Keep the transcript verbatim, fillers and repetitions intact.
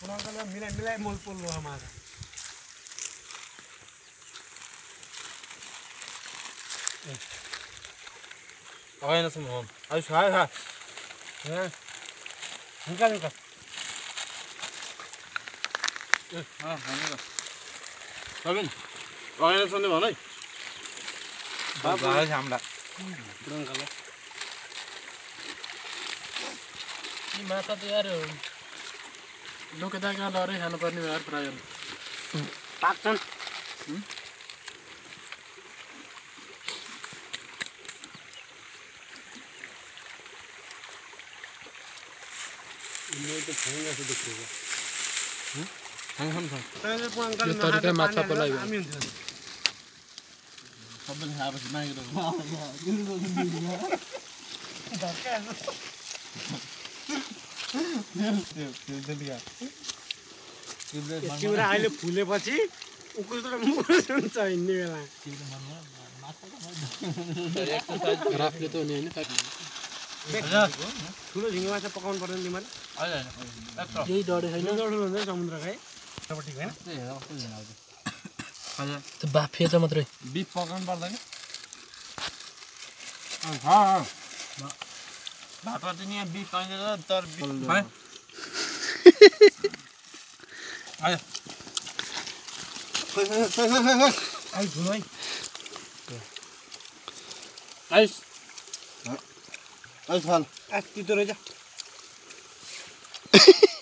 पुरानो मिलाइ मिलाइ मोल पोल लो हमारा आए ना सुन हम आई खाए खा हैं निकाल निकाल हां हां सबिन आए ना सुन्ने भन है बाबा आए हामीलाई पुरानो कालो नि माछा त यार लोकेदा कहाँ लरे खानु पर्ने यार प्राय पाक्छन् मैं तो खाऊंगा से देखिएगा हम हम हम तैले पुरानो यो तरिका माछा पलाई हामी हुन्छ सबले खाएपछि मागेर चिउरा अहिले फुलेपछि उकुस र मुकुस हुन्छ हिँड्ने बेला राफ्ले त नि हैन ठुलो झिङ्गे माछा पकाउनु पर्दैन तिमीले हैन हैन यही डढे छैन ठुलो हुन्छ समुद्र खाइ सबटी हैन हजुर त्यो बाफे छ मात्रै बिफ पकाउनु पर्दैन अँ भातमा चाहिँ यहाँ बिफ पाइन्छ तर बिफ है आयो खै खै खै खै खै आई ठुलो है आइस आइस खाल आ तितो रहेछ